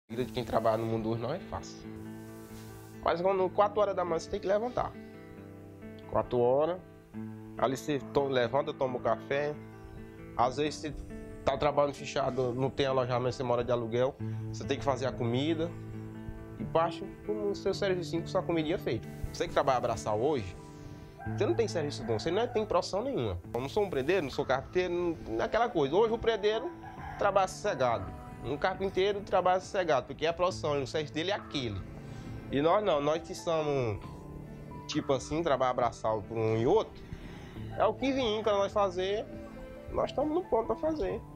A vida de quem trabalha no mundo hoje não é fácil. Mas quando 4 horas da manhã você tem que levantar. 4 horas, ali você levanta, toma um café. Às vezes você tá trabalhando fechado, não tem alojamento, você mora de aluguel. Você tem que fazer a comida. E baixa com o seu serviço com sua comidinha feita. Você que trabalha braçal hoje, você não tem serviço bom, você não tem profissão nenhuma. Eu não sou um prendeiro, não sou carpinteiro, não é aquela coisa. Hoje o prendeiro trabalha sossegado. Um carpinteiro trabalha sossegado, porque a profissão, o serviço dele é aquele. E nós não, nós que somos, tipo assim, trabalhar braçal por um e outro, é o que vem para nós fazer, nós estamos no ponto para fazer.